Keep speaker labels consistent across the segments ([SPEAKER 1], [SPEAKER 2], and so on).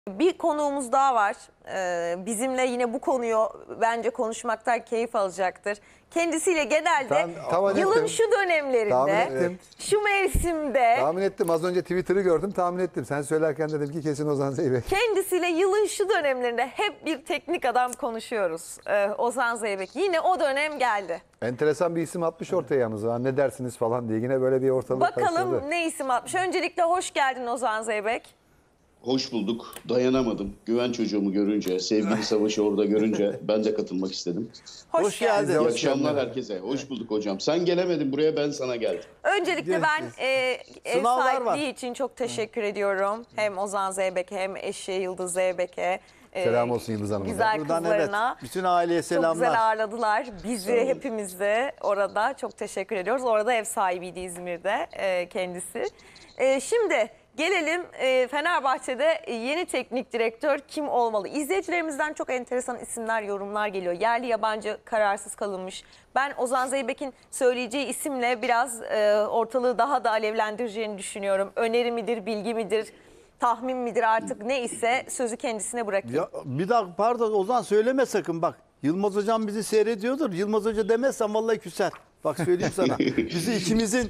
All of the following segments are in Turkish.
[SPEAKER 1] Bir konuğumuz daha var. Bizimle yine bu konuyu bence konuşmaktan keyif alacaktır. Kendisiyle genelde yılın şu dönemlerinde, şu mevsimde...
[SPEAKER 2] Tahmin ettim. Az önce Twitter'ı gördüm, tahmin ettim. Sen söylerken dedim ki kesin Ozan Zeybek.
[SPEAKER 1] Kendisiyle yılın şu dönemlerinde hep bir teknik adam konuşuyoruz. Ozan Zeybek. Yine o dönem geldi.
[SPEAKER 2] Enteresan bir isim atmış ortaya yalnız. Ne dersiniz falan diye. Yine böyle bir ortalık
[SPEAKER 1] Bakalım
[SPEAKER 2] karıştırdı.
[SPEAKER 1] ne isim atmış. Öncelikle hoş geldin Ozan Zeybek.
[SPEAKER 3] Hoş bulduk. Dayanamadım. Güven çocuğumu görünce, sevgili Savaş'ı orada görünce ben de katılmak istedim.
[SPEAKER 1] Hoş geldin.
[SPEAKER 3] İyi akşamlar herkese. Hoş bulduk hocam. Sen gelemedin buraya, ben sana geldim.
[SPEAKER 1] Öncelikle ben ev sahipliği için çok teşekkür ediyorum. Hem Ozan Zeybek'e hem eşi Yıldız Zeybek'e.
[SPEAKER 2] Selam olsun Yıldız Hanım'a.
[SPEAKER 1] Güzel kızlarına.
[SPEAKER 4] Evet, bütün aileye selamlar.
[SPEAKER 1] Çok güzel ağırladılar. Bizi hepimiz de orada çok teşekkür ediyoruz. Orada ev sahibiydi İzmir'de kendisi. Şimdi gelelim Fenerbahçe'de yeni teknik direktör kim olmalı? İzleyicilerimizden çok enteresan isimler, yorumlar geliyor. Yerli yabancı kararsız kalınmış. Ben Ozan Zeybek'in söyleyeceği isimle biraz ortalığı daha da alevlendireceğini düşünüyorum. Öneri midir, bilgi midir, tahmin midir, artık ne ise sözü kendisine bırakayım.
[SPEAKER 4] Ya, bir dakika pardon Ozan, söyleme sakın bak. Yılmaz Hocam bizi seyrediyordur. Yılmaz Hoca demezsen vallahi küser. Bak söyleyeyim sana. Bizi ikimizin...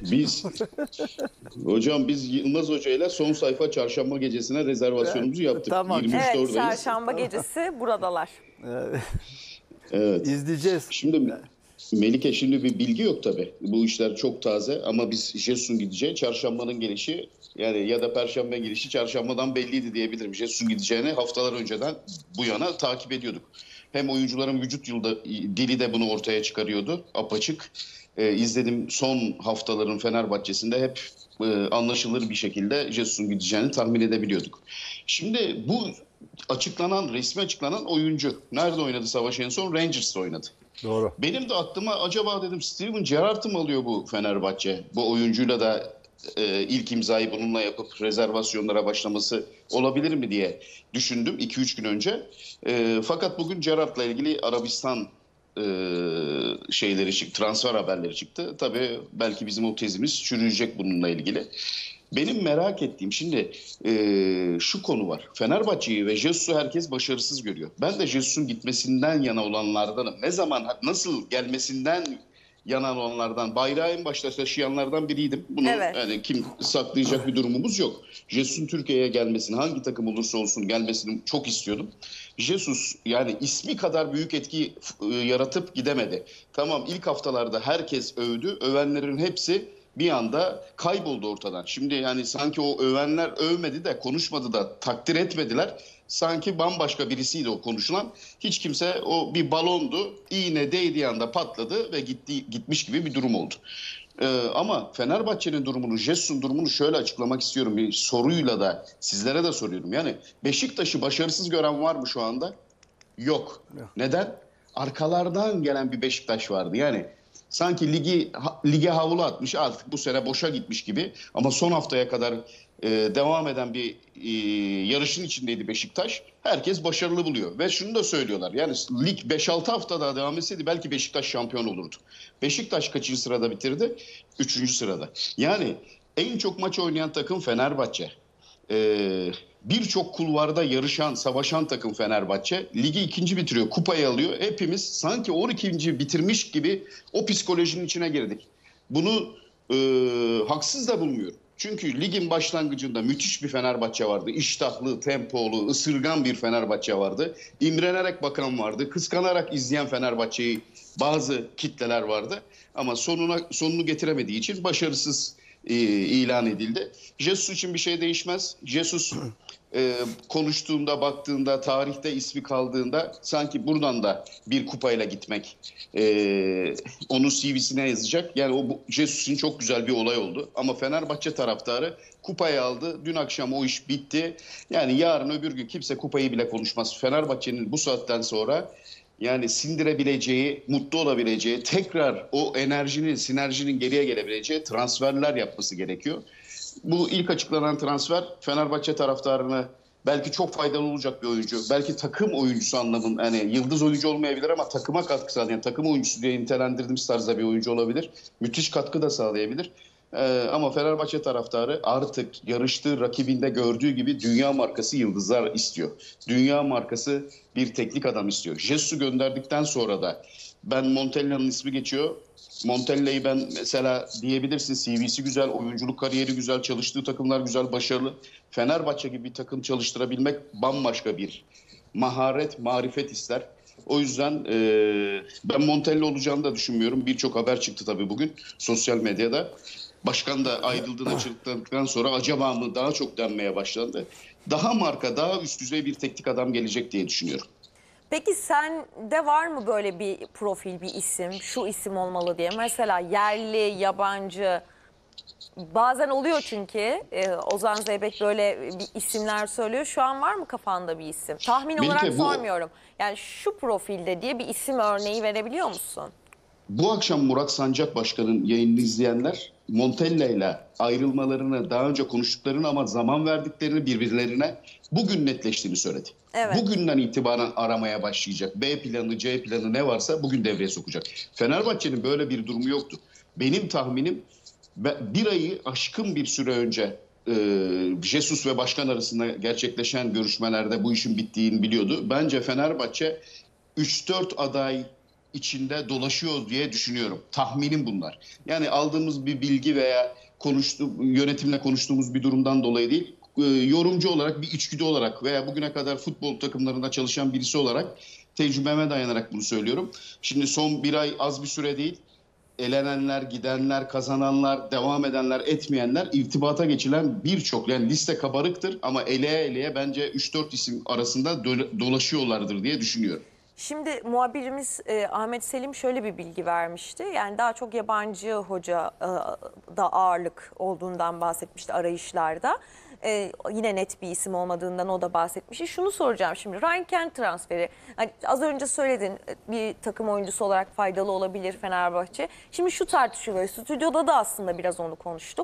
[SPEAKER 3] Hocam biz Yılmaz Hoca ile son sayfa çarşamba gecesine rezervasyonumuzu yaptık.
[SPEAKER 4] Tamam.
[SPEAKER 3] 23'te
[SPEAKER 1] Evet,
[SPEAKER 3] oradayız.
[SPEAKER 1] çarşamba gecesi buradalar.
[SPEAKER 3] Evet.
[SPEAKER 4] İzleyeceğiz.
[SPEAKER 3] Şimdi Melike, şimdi bir bilgi yok tabii. Bu işler çok taze ama biz Jesus'un gideceği, çarşambanın gelişi yani ya da perşembe gelişi çarşambadan belliydi diyebilirim. Jesus'un gideceğini haftalar önceden bu yana takip ediyorduk. Hem oyuncuların vücut dili de bunu ortaya çıkarıyordu, apaçık. İzledim, son haftaların Fenerbahçe'sinde hep anlaşılır bir şekilde Jesus'un gideceğini tahmin edebiliyorduk. Şimdi bu resmi açıklanan oyuncu nerede oynadı Savaş en son? Rangers'ta oynadı.
[SPEAKER 2] Doğru.
[SPEAKER 3] Benim de aklıma acaba dedim Steven Gerrard'ı mı alıyor bu Fenerbahçe? Bu oyuncuyla da ilk imzayı bununla yapıp rezervasyonlara başlaması olabilir mi diye düşündüm 2-3 gün önce. Fakat bugün Gerrard'la ilgili Arabistan transfer haberleri çıktı. Tabii belki bizim o tezimiz çürüyecek bununla ilgili. Benim merak ettiğim şimdi şu konu var. Fenerbahçe'yi ve Jesus'u herkes başarısız görüyor. Ben de Jesus'un gitmesinden yana olanlardanım. Ne zaman, nasıl gelmesinden yana olanlardan, bayrağı en başta taşıyanlardan biriydim. Bunu yani kim saklayacak bir durumumuz yok. Jesus'un Türkiye'ye gelmesini, hangi takım olursa olsun gelmesini çok istiyordum. Jesus yani ismi kadar büyük etki yaratıp gidemedi. Tamam, ilk haftalarda herkes övdü. Övenlerin hepsi bir anda kayboldu ortadan. Şimdi yani sanki o övenler övmedi de, konuşmadı da, takdir etmediler. Sanki bambaşka birisiydi o konuşulan. Hiç kimse, o bir balondu. İğne değdiği anda patladı ve gitmiş gibi bir durum oldu. Ama Fenerbahçe'nin durumunu, Jesus'un durumunu şöyle açıklamak istiyorum. Bir soruyla da sizlere de soruyorum. Yani Beşiktaş'ı başarısız gören var mı şu anda? Yok. Neden? Arkalardan gelen bir Beşiktaş vardı. Yani sanki lige havlu atmış, artık bu sene boşa gitmiş gibi. Ama son haftaya kadar devam eden bir yarışın içindeydi Beşiktaş. Herkes başarılı buluyor. Ve şunu da söylüyorlar. Yani lig 5-6 hafta daha devam etseydi belki Beşiktaş şampiyon olurdu. Beşiktaş kaçıncı sırada bitirdi? 3. sırada. Yani en çok maç oynayan takım Fenerbahçe. Birçok kulvarda yarışan, savaşan takım Fenerbahçe. Ligi 2. bitiriyor, kupayı alıyor. Hepimiz sanki 12. bitirmiş gibi o psikolojinin içine girdik. Bunu haksız da bulmuyorum. Çünkü ligin başlangıcında müthiş bir Fenerbahçe vardı. İştahlı, tempolu, ısırgan bir Fenerbahçe vardı. İmrenerek bakan vardı. Kıskanarak izleyen Fenerbahçe'yi bazı kitleler vardı. Ama sonunu getiremediği için başarısız ilan edildi. Jesus için bir şey değişmez. Jesus konuştuğunda, baktığında, tarihte ismi kaldığında sanki buradan da bir kupayla gitmek onun CV'sine yazacak. Yani o Jesus için çok güzel bir olay oldu. Ama Fenerbahçe taraftarı kupayı aldı. Dün akşam o iş bitti. Yani yarın öbür gün kimse kupayı bile konuşmaz. Fenerbahçe'nin bu saatten sonra yani sindirebileceği, mutlu olabileceği, tekrar o sinerjinin geriye gelebileceği transferler yapması gerekiyor. Bu ilk açıklanan transfer Fenerbahçe taraftarına belki çok faydalı olacak bir oyuncu. Belki takım oyuncusu anlamında, hani yıldız oyuncu olmayabilir ama takıma katkı sağlayan, takım oyuncusu diye nitelendirdiğimiz tarzda bir oyuncu olabilir. Müthiş katkı da sağlayabilir. Ama Fenerbahçe taraftarı artık yarıştığı rakibinde gördüğü gibi dünya markası yıldızlar istiyor. Dünya markası bir teknik adam istiyor. Jesus'u gönderdikten sonra da ben Montella'nın ismi geçiyor. Montella'yı ben mesela diyebilirsin, CV'si güzel, oyunculuk kariyeri güzel, çalıştığı takımlar güzel, başarılı. Fenerbahçe gibi bir takım çalıştırabilmek bambaşka bir maharet, marifet ister. O yüzden ben Montella olacağını da düşünmüyorum. Birçok haber çıktı tabii bugün sosyal medyada. Başkan da ayrıldığını açıkladıktan sonra acaba mı daha çok denmeye başlandı. Daha marka, daha üst düzey bir teknik adam gelecek diye düşünüyorum.
[SPEAKER 1] Peki sende var mı böyle bir profil, bir isim, şu isim olmalı diye? Mesela yerli, yabancı, bazen oluyor çünkü Ozan Zeybek böyle bir isimler söylüyor. Şu an var mı kafanda bir isim? Tahmin olarak sormuyorum. Yani şu profilde diye bir isim örneği verebiliyor musun?
[SPEAKER 3] Bu akşam Murat Sancak Başkan'ın yayınını izleyenler Montella ile ayrılmalarını, daha önce konuştuklarını ama zaman verdiklerini birbirlerine bugün netleştiğini söyledi.
[SPEAKER 1] Evet.
[SPEAKER 3] Bugünden itibaren aramaya başlayacak. B planı, C planı ne varsa bugün devreye sokacak. Fenerbahçe'nin böyle bir durumu yoktu. Benim tahminim bir ayı aşkın bir süre önce Jesus ve başkan arasında gerçekleşen görüşmelerde bu işin bittiğini biliyordu. Bence Fenerbahçe 3-4 aday içinde dolaşıyor diye düşünüyorum. Tahminim bunlar. Yani aldığımız bir bilgi veya yönetimle konuştuğumuz bir durumdan dolayı değil. Yorumcu olarak, bir içgüdü olarak veya bugüne kadar futbol takımlarında çalışan birisi olarak tecrübeme dayanarak bunu söylüyorum. Şimdi son bir ay az bir süre değil. Elenenler, gidenler, kazananlar, devam edenler, etmeyenler, irtibata geçilen birçok, yani liste kabarıktır ama eleye bence 3-4 isim arasında dolaşıyorlardır diye düşünüyorum.
[SPEAKER 1] Şimdi muhabirimiz Ahmet Selim şöyle bir bilgi vermişti. Yani daha çok yabancı hoca da ağırlık olduğundan bahsetmişti arayışlarda. Yine net bir isim olmadığından o da bahsetmişti. Şunu soracağım şimdi. Ryan Kent transferi. Hani az önce söyledin, bir takım oyuncusu olarak faydalı olabilir Fenerbahçe. Şimdi şu tartışılıyor. Stüdyoda da aslında biraz onu konuştuk.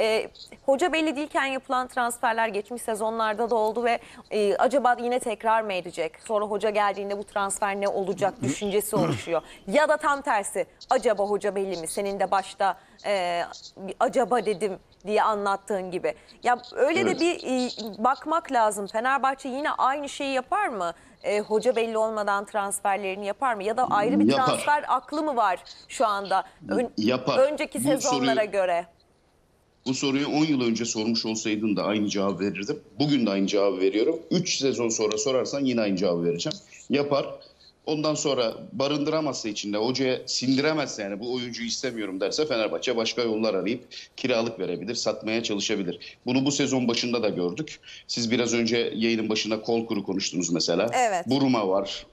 [SPEAKER 1] Hoca belli değilken yapılan transferler geçmiş sezonlarda da oldu ve acaba yine tekrar mı edecek? Sonra hoca geldiğinde bu transfer ne olacak düşüncesi oluşuyor. Ya da tam tersi, acaba hoca belli mi? Senin de başta acaba dedim diye anlattığın gibi. Ya öyle de bir bakmak lazım. Fenerbahçe yine aynı şeyi yapar mı? Hoca belli olmadan transferlerini yapar mı? Ya da ayrı bir transfer aklı mı var şu anda?
[SPEAKER 3] Yapar.
[SPEAKER 1] Önceki sezonlara göre.
[SPEAKER 3] Bu soruyu 10 yıl önce sormuş olsaydın da aynı cevabı verirdim. Bugün de aynı cevabı veriyorum. 3 sezon sonra sorarsan yine aynı cevabı vereceğim. Yapar. Ondan sonra barındıramazsa içinde, hocaya sindiremezse, yani bu oyuncuyu istemiyorum derse Fenerbahçe başka yollar arayıp kiralık verebilir, satmaya çalışabilir. Bunu bu sezon başında da gördük. Siz biraz önce yayının başında Kolkur'u konuştunuz mesela.
[SPEAKER 1] Evet.
[SPEAKER 3] Buruma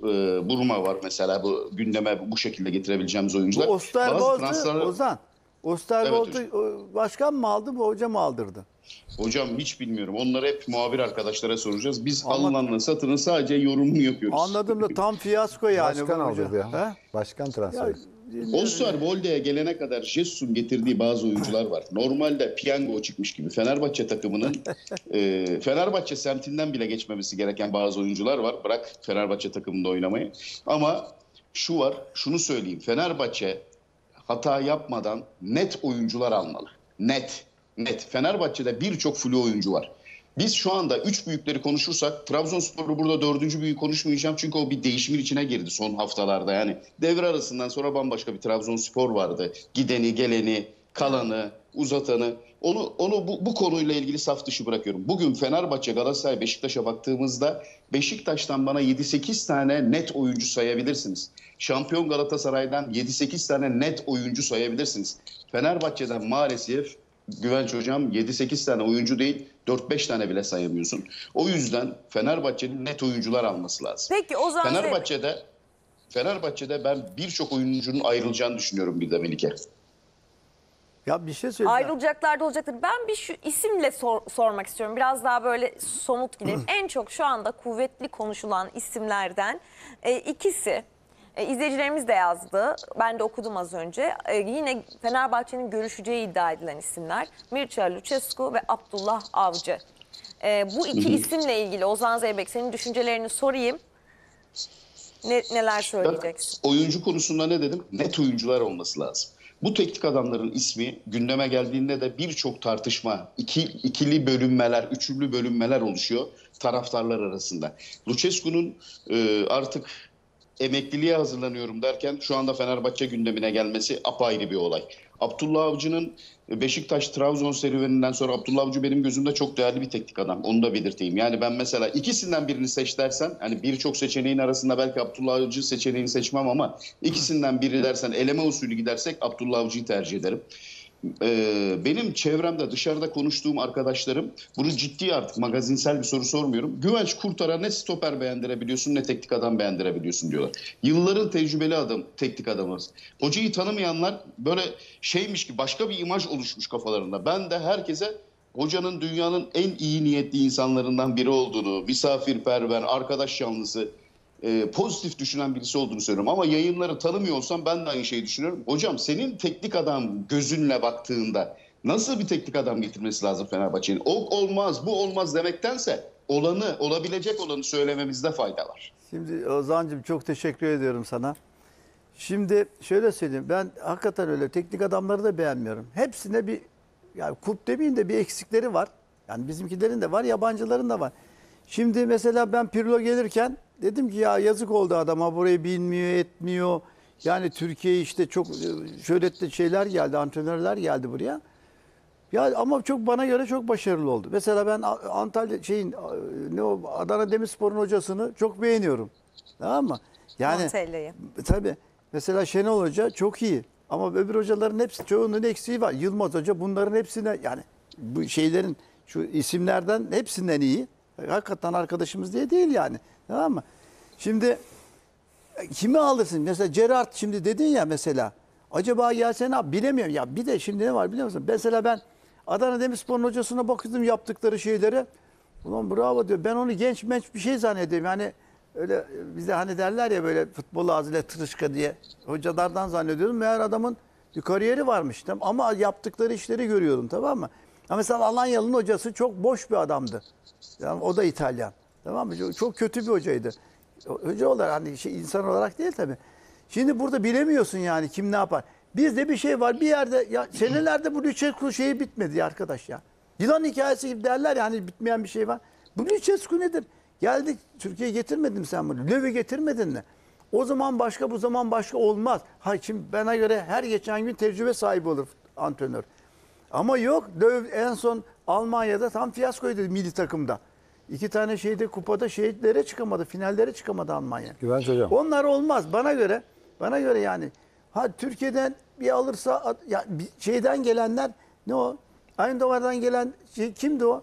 [SPEAKER 3] var mesela, bu gündeme bu şekilde getirebileceğimiz oyuncular.
[SPEAKER 4] Bu Osterwold'u Ozan. Osterwold'u
[SPEAKER 3] Evet,
[SPEAKER 4] başkan mı aldı, bu hoca mı aldırdı?
[SPEAKER 3] Hocam hiç bilmiyorum. Onları hep muhabir arkadaşlara soracağız. Biz alınanın satının sadece yorumunu yapıyoruz.
[SPEAKER 4] Anladım da tam fiyasko yani.
[SPEAKER 2] Başkan
[SPEAKER 4] bu hoca.
[SPEAKER 2] aldırdı ya.
[SPEAKER 4] He?
[SPEAKER 2] Başkan transferi.
[SPEAKER 3] Osterwolde'ye gelene kadar Jesus'un getirdiği bazı oyuncular var. Normalde piyango çıkmış gibi Fenerbahçe takımının Fenerbahçe semtinden bile geçmemesi gereken bazı oyuncular var. Bırak Fenerbahçe takımında oynamayı. Ama şu var, şunu söyleyeyim. Fenerbahçe hata yapmadan net oyuncular almalı. Net. Fenerbahçe'de birçok flu oyuncu var. Biz şu anda 3 büyükleri konuşursak, Trabzonspor'u burada 4. büyüğü konuşmayacağım. Çünkü o bir değişimin içine girdi son haftalarda. Yani devre arasından sonra bambaşka bir Trabzonspor vardı. Gideni, geleni, kalanı, uzatanı. Onu bu konuyla ilgili saf dışı bırakıyorum. Bugün Fenerbahçe, Galatasaray, Beşiktaş'a baktığımızda Beşiktaş'tan bana 7-8 tane net oyuncu sayabilirsiniz. Şampiyon Galatasaray'dan 7-8 tane net oyuncu sayabilirsiniz. Fenerbahçe'den maalesef Güvenç hocam 7-8 tane oyuncu değil, 4-5 tane bile sayamıyorsun. O yüzden Fenerbahçe'nin net oyuncular alması lazım.
[SPEAKER 1] Peki o zaman
[SPEAKER 3] Fenerbahçe'de ben birçok oyuncunun ayrılacağını düşünüyorum bir de Melike.
[SPEAKER 4] Ya bir şey söyleyeceğim.
[SPEAKER 1] ayrılacaklar da olacaktır. Ben bir şu isimle sormak istiyorum. Biraz daha böyle somut gidelim. En çok şu anda kuvvetli konuşulan isimlerden ikisi. İzleyicilerimiz de yazdı. Ben de okudum az önce. Yine Fenerbahçe'nin görüşeceği iddia edilen isimler Mircea Lucescu ve Abdullah Avcı. Bu iki isimle ilgili Ozan Zeybek, senin düşüncelerini sorayım. Neler söyleyeceksin?
[SPEAKER 3] Oyuncu konusunda ne dedim? Net oyuncular olması lazım. Bu teknik adamların ismi gündeme geldiğinde de birçok tartışma, ikili bölünmeler, üçlü bölünmeler oluşuyor taraftarlar arasında. Lucescu'nun artık emekliliğe hazırlanıyorum derken şu anda Fenerbahçe gündemine gelmesi apayrı bir olay. Abdullah Avcı'nın Beşiktaş-Trabzon serüveninden sonra Abdullah Avcı benim gözümde çok değerli bir teknik adam. Onu da belirteyim. Yani ben mesela ikisinden birini seç dersen, hani birçok seçeneğin arasında belki Abdullah Avcı seçeneğini seçmem ama ikisinden biri dersen, eleme usulü gidersek Abdullah Avcı'yı tercih ederim. Benim çevremde, dışarıda konuştuğum arkadaşlarım, bunu ciddi, artık magazinsel bir soru sormuyorum. Güvenç Kurtar'a ne stoper beğendirebiliyorsun ne teknik adam beğendirebiliyorsun diyorlar. Yılların tecrübeli teknik adamız. Hocayı tanımayanlar böyle şeymiş ki, başka bir imaj oluşmuş kafalarında. Ben de herkese hocanın dünyanın en iyi niyetli insanlarından biri olduğunu, misafirperver, arkadaş yanlısı, pozitif düşünen birisi olduğunu söylüyorum. Ama yayınları tanımıyor olsam ben de aynı şeyi düşünüyorum. Hocam, senin teknik adam gözünle baktığında nasıl bir teknik adam getirmesi lazım Fenerbahçe'nin? O olmaz, bu olmaz demektense olabilecek olanı söylememizde fayda var.
[SPEAKER 4] Şimdi Ozan'cığım çok teşekkür ediyorum sana. Şimdi şöyle söyleyeyim, ben hakikaten öyle teknik adamları da beğenmiyorum. Hepsine bir, yani kulp demeyeyim de, bir eksikleri var. Yani bizimkilerin de var, yabancıların da var. Şimdi mesela ben Pirlo gelirken dedim ki ya yazık oldu adama, burayı bilmiyor, etmiyor. Yani Türkiye işte çok şöhretli şeyler geldi, antrenörler geldi buraya. Ya ama çok, bana göre çok başarılı oldu. Mesela ben Antalya Adana Demirspor'un hocasını çok beğeniyorum. Tamam mı? Yani
[SPEAKER 1] Montella'yı.
[SPEAKER 4] tabii. Mesela Şenol Hoca çok iyi. Ama öbür hocaların hepsi, çoğunun eksiği var. Yılmaz Hoca bunların hepsine, yani bu şeylerin, şu isimlerden hepsinden iyi. Hakikaten arkadaşımız diye değil yani. Tamam mı? Şimdi kimi alırsın? Mesela Gerrard, şimdi dedin ya mesela. Acaba gelse ne yap? Bilemiyorum. Ya bir de şimdi ne var biliyor musun? Mesela ben Adana Demirspor'un hocasına bakıyordum, yaptıkları şeylere. Ulan bravo diyor. Ben onu genç bir şey zannediyorum. Yani öyle bize hani derler ya böyle futbol ağzıyla tırışka diye. Hocalardan zannediyordum. Meğer adamın bir kariyeri varmış. Tamam. Ama yaptıkları işleri görüyordum, tamam mı? Ama mesela Alanya'nın hocası çok boş bir adamdı. Yani o da İtalyan. Tamam mı? Çok kötü bir hocaydı. Hoca olarak, hani insan olarak değil tabii. Şimdi burada bilemiyorsun yani kim ne yapar. Bizde bir şey var bir yerde, ya senelerde bu Lucescu şeyi bitmedi ya arkadaş ya. Yılan hikayesi gibi derler ya, hani bitmeyen bir şey var. Bu Lucescu nedir? Geldik, Türkiye'ye getirmedin sen bunu. Löw'ü getirmedin mi? O zaman başka, bu zaman başka olmaz. Ha şimdi bana göre her geçen gün tecrübe sahibi olur antrenör. Ama yok, Löw en son Almanya'da tam fiyaskoydu milli takımda. 2 tane şeyde, kupada şeylere çıkamadı, finallere çıkamadı Almanya.
[SPEAKER 2] Güvenç hocam.
[SPEAKER 4] Onlar olmaz bana göre yani. Ha Türkiye'den bir alırsa ya şeyden gelenler ne o? Eindhoven'dan gelen şey kimdi o?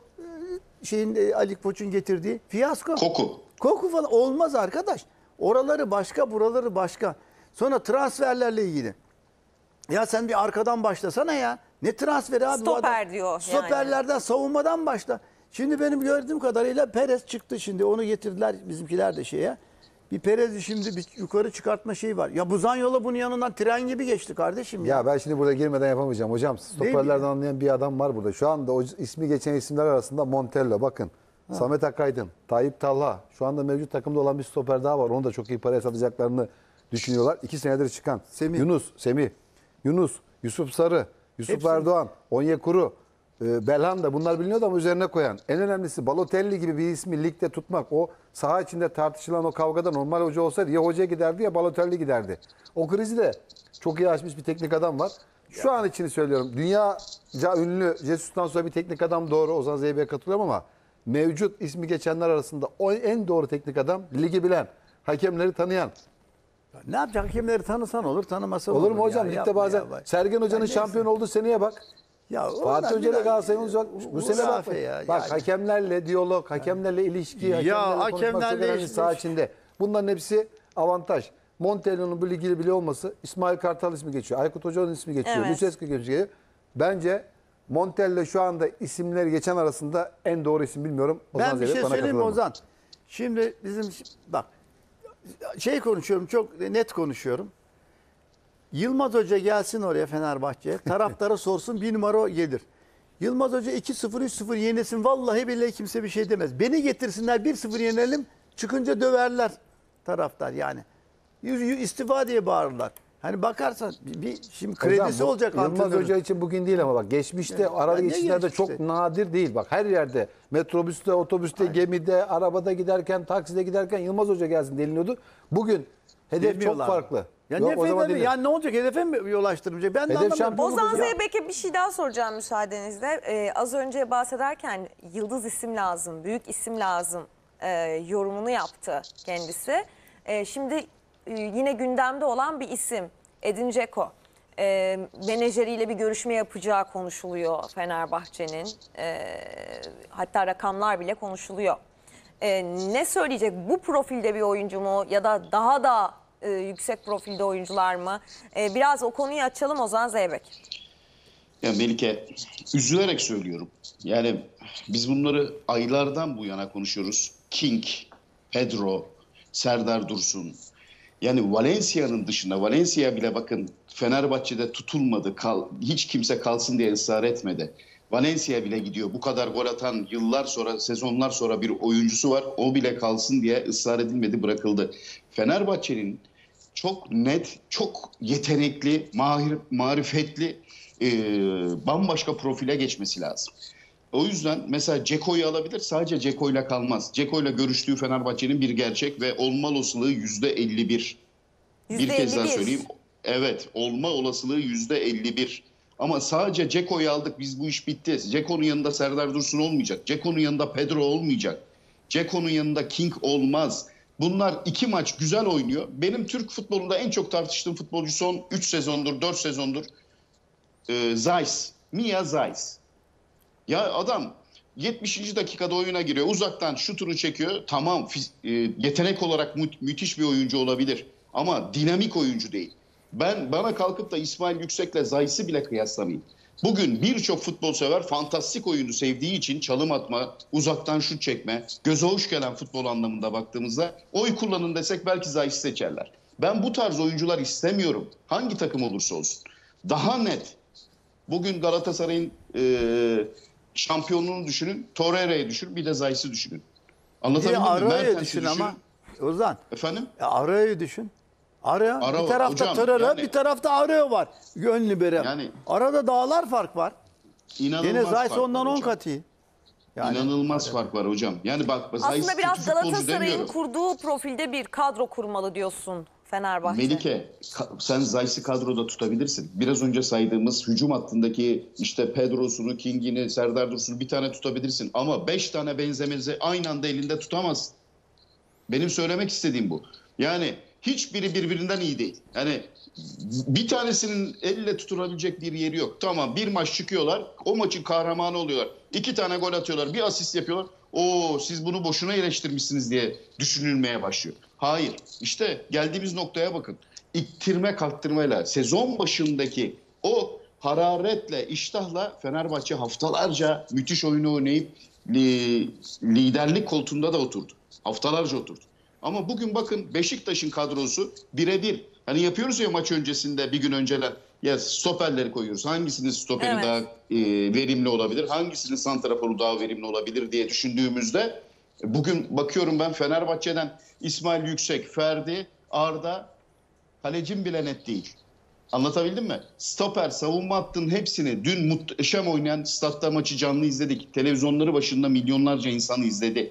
[SPEAKER 4] Ali Koç'un getirdiği fiyasko. Koku falan olmaz arkadaş. Oraları başka, buraları başka. Sonra transferlerle ilgili. Ya sen bir arkadan başlasana ya. Ne transferi abi?
[SPEAKER 1] Stoper diyor.
[SPEAKER 4] Stoperlerden, yani savunmadan başla. Şimdi benim gördüğüm kadarıyla Perez çıktı şimdi. Onu getirdiler bizimkiler de şeye. Bir Perez'i şimdi bir yukarı çıkartma şeyi var. Ya bu Zanyolu bunun yanından tren gibi geçti kardeşim.
[SPEAKER 2] Ya ben şimdi burada girmeden yapamayacağım. Hocam stoperlerden anlayan bir adam var burada. Şu anda o ismi geçen isimler arasında Montella, bakın. Samet Akaydın, Tayyip Talha. Şu anda mevcut takımda olan bir stoper daha var. Onu da çok iyi paraya satacaklarını düşünüyorlar. 2 senedir çıkan. Semih. Yunus, Yusuf Sarı, Yusuf
[SPEAKER 4] Hepsi.
[SPEAKER 2] Erdoğan, Onyekuru, Belhanda, bunlar biliniyordu ama üzerine koyan. En önemlisi Balotelli gibi bir ismi ligde tutmak. O saha içinde tartışılan o kavgada normal hoca olsaydı ya hoca giderdi ya Balotelli giderdi. O krizi de çok iyi aşmış bir teknik adam var. Şu an için söylüyorum. Dünyaca ünlü Jesus'tan sonra bir teknik adam, doğru. Ozan Zeybe'ye katılıyorum ama mevcut ismi geçenler arasında o en doğru teknik adam, ligi bilen, hakemleri tanıyan.
[SPEAKER 4] Ne yapacak? Hakemleri tanısan olur, tanımasan olur.
[SPEAKER 2] Olur mu hocam? Ligde bazen Sergen Hoca'nın şampiyon olduğu seneye bak.
[SPEAKER 4] Ya
[SPEAKER 2] Fatih Hoca ile Galatasaray'ın olacak. Bu sene bak. Bak
[SPEAKER 4] yani.
[SPEAKER 2] Hakemlerle diyalog, hakemlerle ilişki,
[SPEAKER 4] Ya
[SPEAKER 2] konuşmak çok önemli
[SPEAKER 4] işte.
[SPEAKER 2] saha içinde. Bunların hepsi avantaj. Montella'nın bu ligili bile olması, İsmail Kartal ismi geçiyor, Aykut Hoca'nın ismi geçiyor,
[SPEAKER 1] Evet.
[SPEAKER 2] Lucescu geçiyor. Bence Montella şu anda isimleri geçen arasında en doğru isim, bilmiyorum.
[SPEAKER 4] Ben bir şey söyleyeyim mi Ozan? Şimdi bizim, bak konuşuyorum, çok net konuşuyorum. Yılmaz Hoca gelsin oraya Fenerbahçe'ye. Taraftara sorsun, 1 numara gelir. Yılmaz Hoca 2-0, 3-0 yenilsin. Vallahi billahi kimse bir şey demez. Beni getirsinler, 1-0 yenelim. Çıkınca döverler taraftar yani. İstifa diye bağırırlar. Hani bakarsan şimdi
[SPEAKER 2] Hocam,
[SPEAKER 4] kredisi
[SPEAKER 2] bu
[SPEAKER 4] olacak
[SPEAKER 2] Yılmaz
[SPEAKER 4] antrenörün.
[SPEAKER 2] Hoca için bugün değil ama bak geçmişte arada
[SPEAKER 4] ne
[SPEAKER 2] geçişlerde
[SPEAKER 4] geçmişte?
[SPEAKER 2] çok nadir değil. Bak her yerde metrobüste, otobüste, gemide, arabada giderken, takside giderken Yılmaz Hoca gelsin deniliyordu. Bugün hedef çok
[SPEAKER 4] Demiyorlar.
[SPEAKER 2] farklı.
[SPEAKER 4] Ya
[SPEAKER 2] Yok,
[SPEAKER 4] ne
[SPEAKER 2] o zaman
[SPEAKER 4] hedefi?
[SPEAKER 2] dinle.
[SPEAKER 4] Yani ne olacak? Hedefe mi yol açtırmayacak? Ben de
[SPEAKER 2] Hedef
[SPEAKER 4] anlamıyorum.
[SPEAKER 2] şampiyon
[SPEAKER 1] Ozan
[SPEAKER 2] olacak.
[SPEAKER 1] Zeybek'e bir şey daha soracağım müsaadenizle. Az önce bahsederken yıldız isim lazım, büyük isim lazım yorumunu yaptı kendisi. Şimdi yine gündemde olan bir isim Edin Dzeko. Menajeriyle bir görüşme yapacağı konuşuluyor Fenerbahçe'nin. Hatta rakamlar bile konuşuluyor. Ne söyleyecek? Bu profilde bir oyuncu mu ya da daha da yüksek profilde oyuncular mı? Biraz o konuyu açalım Ozan Zeybek.
[SPEAKER 3] Ya Melike, üzülerek söylüyorum. Yani biz bunları aylardan bu yana konuşuyoruz. King, Pedro, Serdar Dursun. Yani Valencia'nın dışında, Valencia bile bakın Fenerbahçe'de tutulmadı. Hiç kimse kalsın diye ısrar etmedi. Valencia bile gidiyor. Bu kadar gol atan yıllar sonra, sezonlar sonra bir oyuncusu var. O bile kalsın diye ısrar edilmedi, bırakıldı. Fenerbahçe'nin çok net, çok yetenekli, marifetli, bambaşka profile geçmesi lazım. O yüzden mesela Dzeko'yu alabilir, sadece Dzeko'yla kalmaz. Dzeko'yla görüştüğü Fenerbahçe'nin bir gerçek ve olma olasılığı %51. Bir kez daha
[SPEAKER 1] %51.
[SPEAKER 3] söyleyeyim. Evet, olma olasılığı %51. Ama sadece Dzeko'yu aldık, biz bu iş bitti. Dzeko'nun yanında Serdar Dursun olmayacak. Dzeko'nun yanında Pedro olmayacak. Dzeko'nun yanında King olmaz. Bunlar 2 maç güzel oynuyor. Benim Türk futbolunda en çok tartıştığım futbolcu son 3 sezondur, 4 sezondur. Zeiss. Mia Zeiss. Ya adam 70. dakikada oyuna giriyor. Uzaktan şutunu çekiyor. Tamam, yetenek olarak müthiş bir oyuncu olabilir. Ama dinamik oyuncu değil. Bana kalkıp da İsmail Yüksek'le Zeiss'i bile kıyaslamayayım. Bugün birçok futbol sever fantastik oyunu sevdiği için çalım atma, uzaktan şut çekme, göze hoş gelen futbol anlamında baktığımızda oy kullanın desek belki Zeiss'i seçerler. Ben bu tarz oyuncular istemiyorum. Hangi takım olursa olsun. Daha net. Bugün Galatasaray'ın şampiyonluğunu düşünün. Torreira'yı düşün. Bir de Zeiss'i düşünün.
[SPEAKER 4] Bir
[SPEAKER 3] Anlatabildim mi?
[SPEAKER 4] Arroyo'yu
[SPEAKER 3] Mertens'i
[SPEAKER 4] düşün ama Ozan.
[SPEAKER 3] Efendim?
[SPEAKER 4] Arroyo'yu düşün.
[SPEAKER 3] Ara
[SPEAKER 4] Bir tarafta
[SPEAKER 3] hocam,
[SPEAKER 4] Torreira,
[SPEAKER 3] yani-
[SPEAKER 4] bir tarafta Arroyo var. Ön libero.
[SPEAKER 3] Yani-
[SPEAKER 4] Arada dağlar fark var.
[SPEAKER 3] İnanılmaz
[SPEAKER 4] Yine Zeiss
[SPEAKER 3] fark
[SPEAKER 4] ondan
[SPEAKER 3] var
[SPEAKER 4] 10
[SPEAKER 3] hocam.
[SPEAKER 4] katı iyi. Yani
[SPEAKER 3] İnanılmaz fark var hocam. Yani bak Zeiss
[SPEAKER 1] Aslında
[SPEAKER 3] kötü
[SPEAKER 1] biraz
[SPEAKER 3] futbolcu
[SPEAKER 1] Galatasaray'ın
[SPEAKER 3] demiyorum.
[SPEAKER 1] kurduğu profilde bir kadro kurmalı diyorsun Fenerbahçe.
[SPEAKER 3] Melike, sen Zeiss'i kadroda tutabilirsin. Biraz önce saydığımız hücum hattındaki işte Pedro'sunu, King'ini, Serdar Dursun'u bir tane tutabilirsin. Ama 5 tane benzemezi aynı anda elinde tutamazsın. Benim söylemek istediğim bu. Yani hiçbiri birbirinden iyi değil. Yani bir tanesinin elle tutunabilecek bir yeri yok. Tamam, bir maç çıkıyorlar, o maçın kahramanı oluyorlar. 2 tane gol atıyorlar, bir asist yapıyorlar. Oo, siz bunu boşuna eleştirmişsiniz diye düşünülmeye başlıyor. Hayır. İşte geldiğimiz noktaya bakın. İttirme kalktırmayla sezon başındaki o hararetle, iştahla Fenerbahçe haftalarca müthiş oyunu oynayıp liderlik koltuğunda da oturdu. Haftalarca oturdu. Ama bugün bakın Beşiktaş'ın kadrosu birebir. Hani yapıyoruz ya maç öncesinde bir gün önceler. Ya stoperleri koyuyoruz. Hangisinin stoperi
[SPEAKER 1] Evet.
[SPEAKER 3] daha verimli olabilir? Hangisinin santraforu daha verimli olabilir diye düşündüğümüzde bugün bakıyorum ben Fenerbahçe'den İsmail Yüksek, Ferdi, Arda, kalecim bile net değil. Anlatabildim mi? Stoper, savunma hattının hepsini dün muhteşem oynayan, statta maçı canlı izledik. Televizyonları başında milyonlarca insan izledi.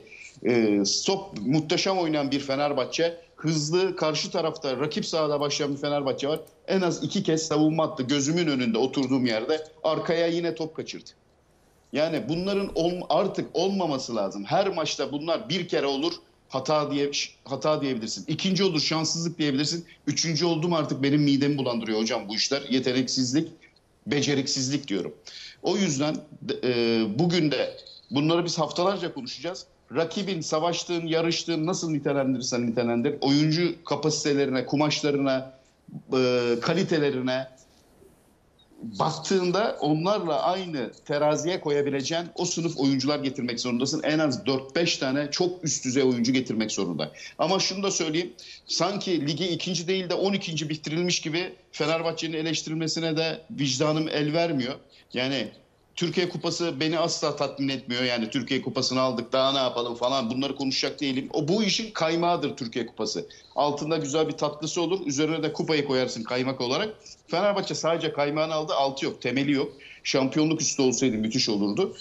[SPEAKER 3] Muhteşem oynayan bir Fenerbahçe. Hızlı, karşı tarafta rakip sahada başlayan bir Fenerbahçe var. En az 2 kez savunma hattı gözümün önünde oturduğum yerde arkaya yine top kaçırdı. Yani bunların artık olmaması lazım. Her maçta bunlar bir kere olur. Hata diyebilirsin. İkinci olur, şanssızlık diyebilirsin. Üçüncü oldu mu artık benim midemi bulandırıyor hocam bu işler. Yeteneksizlik, beceriksizlik diyorum. O yüzden bugün de bunları biz haftalarca konuşacağız. Rakibin, savaştığın, yarıştığın nasıl nitelendirirsen nitelendir. Oyuncu kapasitelerine, kumaşlarına, kalitelerine baktığında onlarla aynı teraziye koyabileceğin o sınıf oyuncular getirmek zorundasın. En az 4-5 tane çok üst düzey oyuncu getirmek zorunda. Ama şunu da söyleyeyim. Sanki ligi 2. değil de 12. bitirilmiş gibi Fenerbahçe'nin eleştirilmesine de vicdanım el vermiyor. Yani Türkiye Kupası beni asla tatmin etmiyor. Yani Türkiye Kupası'nı aldık, daha ne yapalım falan, bunları konuşacak değilim. Bu işin kaymağıdır Türkiye Kupası. Altında güzel bir tatlısı olur. Üzerine de kupayı koyarsın kaymak olarak. Fenerbahçe sadece kaymağını aldı. Altı yok, temeli yok. Şampiyonluk üstü olsaydı müthiş olurdu.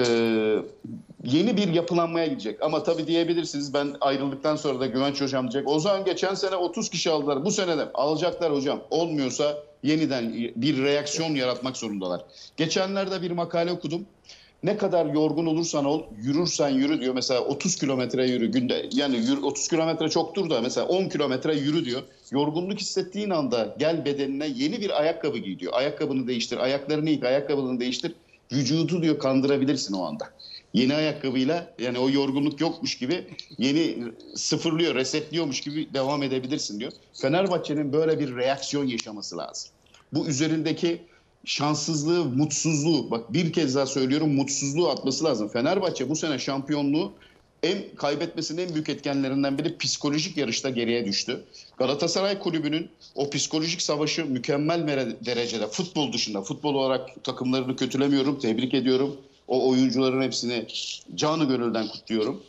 [SPEAKER 3] Yeni bir yapılanmaya gidecek. Ama tabii diyebilirsiniz, ben ayrıldıktan sonra da Güvenç Hocam diyecek. O zaman geçen sene 30 kişi aldılar. Bu sene de alacaklar hocam. Olmuyorsa yeniden bir reaksiyon yaratmak zorundalar. Geçenlerde bir makale okudum. Ne kadar yorgun olursan ol, yürürsen yürü diyor. Mesela 30 kilometre yürü günde. Yani 30 kilometre çoktur da mesela 10 kilometre yürü diyor. Yorgunluk hissettiğin anda gel bedenine yeni bir ayakkabı giy diyor. Ayakkabını değiştir, ayaklarını yık, ayakkabını değiştir. Vücudu diyor kandırabilirsin o anda. Yeni ayakkabıyla, yani o yorgunluk yokmuş gibi yeni sıfırlıyor, resetliyormuş gibi devam edebilirsin diyor. Fenerbahçe'nin böyle bir reaksiyon yaşaması lazım. Bu üzerindeki şanssızlığı, mutsuzluğu, bak bir kez daha söylüyorum, mutsuzluğu atması lazım. Fenerbahçe bu sene şampiyonluğu kaybetmesinin en büyük etkenlerinden biri psikolojik yarışta geriye düştü. Galatasaray Kulübü'nün o psikolojik savaşı mükemmel derecede, futbol dışında, futbol olarak takımlarını kötülemiyorum, tebrik ediyorum. O oyuncuların hepsini canı gönülden kutluyorum.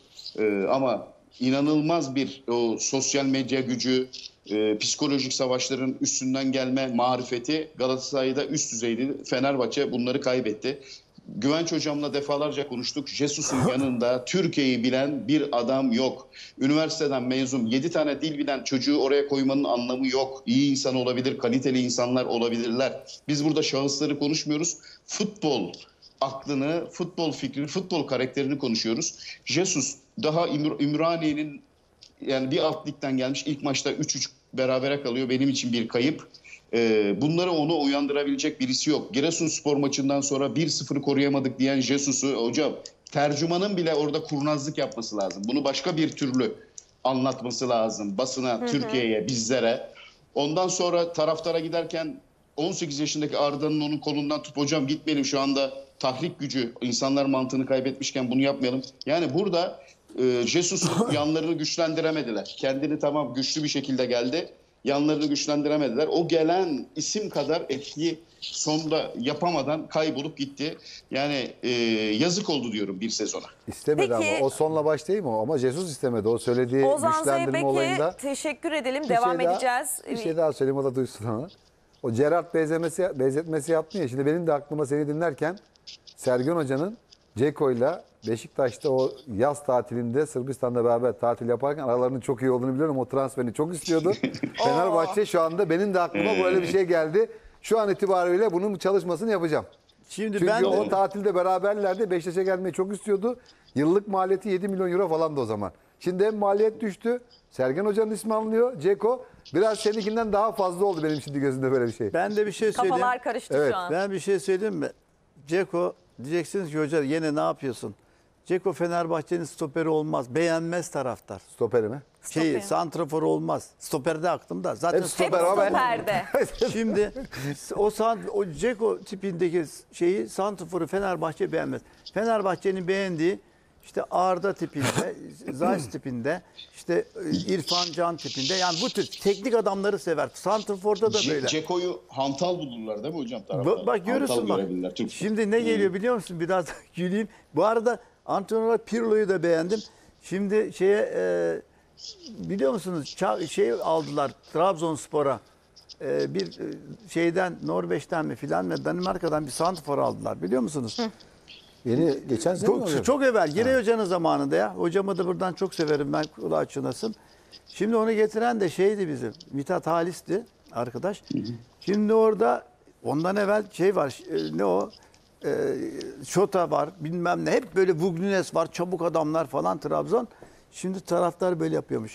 [SPEAKER 3] Ama inanılmaz bir o sosyal medya gücü, psikolojik savaşların üstünden gelme marifeti Galatasaray'da üst düzeydi. Fenerbahçe bunları kaybetti. Güvenç Hocam'la defalarca konuştuk. Jesus'un yanında Türkiye'yi bilen bir adam yok. Üniversiteden mezun 7 tane dil bilen çocuğu oraya koymanın anlamı yok. İyi insan olabilir, kaliteli insanlar olabilirler. Biz burada şahısları konuşmuyoruz. Futbol aklını, futbol fikrini, futbol karakterini konuşuyoruz. Jesus daha Ümraniye'nin, yani bir alt ligden gelmiş, ilk maçta 3-3 berabere kalıyor. Benim için bir kayıp. Bunları onu uyandırabilecek birisi yok. Giresunspor maçından sonra 1-0'ı koruyamadık diyen Jesus'u hocam tercümanın bile orada kurnazlık yapması lazım. Bunu başka bir türlü anlatması lazım basına, Türkiye'ye, bizlere. Ondan sonra taraftara giderken 18 yaşındaki Arda'nın onun kolundan tutup hocam gitmeyelim, şu anda tahrik gücü, insanlar mantığını kaybetmişken bunu yapmayalım. Yani burada Jesus'un yanlarını güçlendiremediler. Kendini tamam güçlü bir şekilde geldi. Yanlarını güçlendiremediler. O gelen isim kadar etkiyi sonda yapamadan kaybolup gitti. Yani yazık oldu diyorum bir sezona.
[SPEAKER 2] İstemedi
[SPEAKER 1] Peki.
[SPEAKER 2] ama o sonla baş değil mi o? Ama Jesus istemedi. O söylediği
[SPEAKER 1] Ozan
[SPEAKER 2] güçlendirme
[SPEAKER 1] Zeybek'e
[SPEAKER 2] olayında.
[SPEAKER 1] teşekkür edelim.
[SPEAKER 2] Bir
[SPEAKER 1] Devam
[SPEAKER 2] şey daha-
[SPEAKER 1] edeceğiz.
[SPEAKER 2] Bir şey daha söyleyeyim, o da duysun ama. O Gerrard benzetmesi yaptın ya. Şimdi benim de aklıma seni dinlerken Sergen Hoca'nın Ceko'yla Beşiktaş'ta o yaz tatilinde Sırbistan'da beraber tatil yaparken aralarının çok iyi olduğunu biliyorum. O transferini çok istiyordu. Fenerbahçe şu anda, benim de aklıma böyle bir şey geldi. Şu an itibariyle bunun çalışmasını yapacağım.
[SPEAKER 4] Şimdi
[SPEAKER 2] Çünkü
[SPEAKER 4] ben
[SPEAKER 2] o tatilde beraberlerdi. Beşiktaş'a gelmeyi çok istiyordu. Yıllık maliyeti 7 milyon euro falandı o zaman. Şimdi hem maliyet düştü. Sergen Hoca'nın ismi alınıyor. Ceko. Biraz seninkinden daha fazla oldu benim şimdi gözümde böyle bir şey.
[SPEAKER 4] ben de bir şey söyleyeyim.
[SPEAKER 1] Kafalar karıştı
[SPEAKER 2] Evet.
[SPEAKER 1] şu an.
[SPEAKER 4] Ben bir şey söyleyeyim mi? Ceko, diyeceksiniz ki hoca yine ne yapıyorsun? Ceko Fenerbahçe'nin stoperi olmaz. Beğenmez taraftar.
[SPEAKER 2] Stoperi mi?
[SPEAKER 1] Stoperi.
[SPEAKER 4] Santrafor olmaz. Stoperde aklımda. Zaten
[SPEAKER 2] Hep
[SPEAKER 1] Hep
[SPEAKER 2] stoper ama ben-
[SPEAKER 1] stoperde.
[SPEAKER 4] Şimdi o Ceko tipindeki şeyi, santraforu Fenerbahçe beğenmez. Fenerbahçe'nin beğendiği işte Arda tipinde, Zayt tipinde, işte İrfan Can tipinde. Yani bu tür teknik adamları sever. Santrafor'da da böyle.
[SPEAKER 3] Ceko'yu hantal bulurlar değil mi hocam? Taraftar?
[SPEAKER 4] Bak görürsün
[SPEAKER 3] Hantal
[SPEAKER 4] bak.
[SPEAKER 3] görebilirler, Türk.
[SPEAKER 4] Şimdi ne geliyor biliyor musun? Biraz güleyim. Bu arada antrenör olarak Pirlo'yu da beğendim. Şimdi biliyor musunuz aldılar Trabzonspor'a. Bir şeyden, Norveç'ten mi filan mı, Danimarka'dan bir santrafor aldılar, biliyor musunuz?
[SPEAKER 2] Yeni geçen sene mi oluyor?
[SPEAKER 4] Çok evvel Girey Hoca'nın zamanında ya. Hocamı da buradan çok severim, ben kulağı çınlasın. Şimdi onu getiren de şeydi bizim, Mithat Halis'ti arkadaş. Şimdi orada ondan evvel var, ne o? Şota var, bilmem ne. Hep böyle Vugnunes var, çabuk adamlar falan Trabzon. Şimdi taraftar böyle yapıyormuş.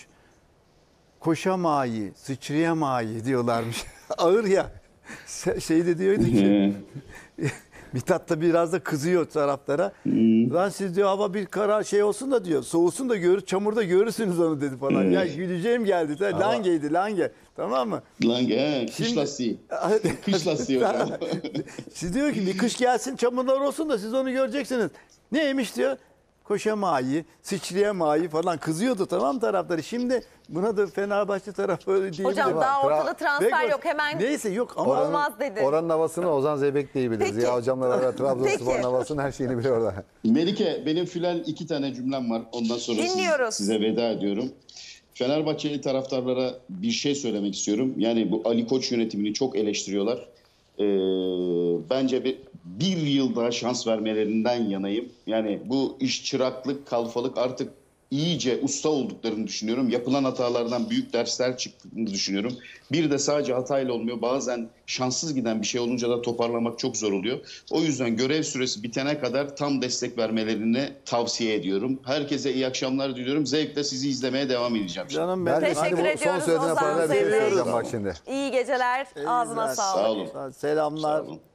[SPEAKER 4] Koşamayı, sıçrayamayı diyorlarmış. Ağır ya. Şey de diyordu ki Mithat da biraz da kızıyor taraftara. Lan siz diyor hava bir kara şey olsun da diyor, soğusun da çamurda görürsünüz onu dedi falan. Ya güleceğim geldi. Langeydi, Lange. Tamam mı?
[SPEAKER 3] Lange, kış lastiği. Kış lastiği hocam.
[SPEAKER 4] Siz diyor ki bir kış gelsin, çamurlar olsun da siz onu göreceksiniz. Neymiş diyor? koşamayı, sıçrayamayı falan kızıyordu tamam taraftarı. Şimdi buna da Fenerbahçe tarafı öyle değil.
[SPEAKER 1] Hocam daha ortada transfer
[SPEAKER 4] Ve-
[SPEAKER 1] yok. Hemen
[SPEAKER 4] Neyse yok ama
[SPEAKER 1] olmaz dedi.
[SPEAKER 2] Oranın havasını Ozan Zeybek de iyi bilir.
[SPEAKER 1] Peki.
[SPEAKER 2] Ziya hocamla beraber Trabzonspor'un
[SPEAKER 1] Peki.
[SPEAKER 2] havasını her şeyini biliyor orada.
[SPEAKER 3] Melike, benim filan 2 tane cümlem var. Ondan sonra
[SPEAKER 1] Dinliyoruz.
[SPEAKER 3] size veda ediyorum. Fenerbahçeli taraftarlara bir şey söylemek istiyorum. Yani bu Ali Koç yönetimini çok eleştiriyorlar. Bence bir yıl daha şans vermelerinden yanayım. Yani bu iş çıraklık, kalfalık artık iyice usta olduklarını düşünüyorum. Yapılan hatalardan büyük dersler çıktığını düşünüyorum. Bir de sadece hatayla olmuyor. Bazen şanssız giden bir şey olunca da toparlamak çok zor oluyor. O yüzden görev süresi bitene kadar tam destek vermelerini tavsiye ediyorum. Herkese iyi akşamlar diliyorum. Zevkle sizi izlemeye devam edeceğim.
[SPEAKER 4] canım
[SPEAKER 2] Ben
[SPEAKER 4] ben
[SPEAKER 2] de
[SPEAKER 1] Teşekkür
[SPEAKER 2] şimdi bu son
[SPEAKER 1] ediyoruz
[SPEAKER 2] söylediğine
[SPEAKER 1] Ozan
[SPEAKER 2] paralel bir şey
[SPEAKER 1] Zeybek.
[SPEAKER 2] söyleyeceğim bak şimdi.
[SPEAKER 1] İyi geceler. Ağzına
[SPEAKER 4] Sağ
[SPEAKER 1] sağlık.
[SPEAKER 3] Sağ olun.
[SPEAKER 4] selamlar.
[SPEAKER 3] Sağ olun.